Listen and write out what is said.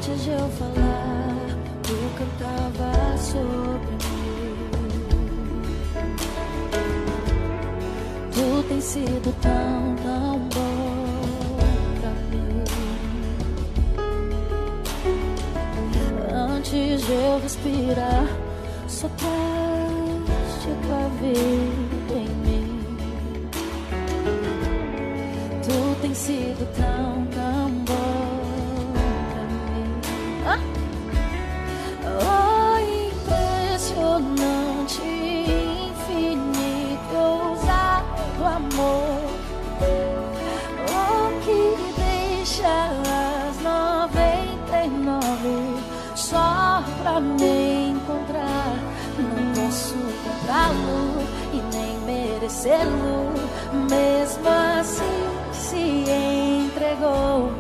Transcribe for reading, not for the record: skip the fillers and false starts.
Antes de eu falar, tu cantava sobre mim. Tu tem sido tão, tão bom pra mim. Antes de eu respirar, sopraste tua vida em mim. Tu tem sido tão, tão bom pra mim. Oh, impressionante, infinito, ousado amor. Oh, que deixa as 99 só pra me encontrar. Não posso comprá-lo e nem merecê-lo. Mesmo assim se entregou.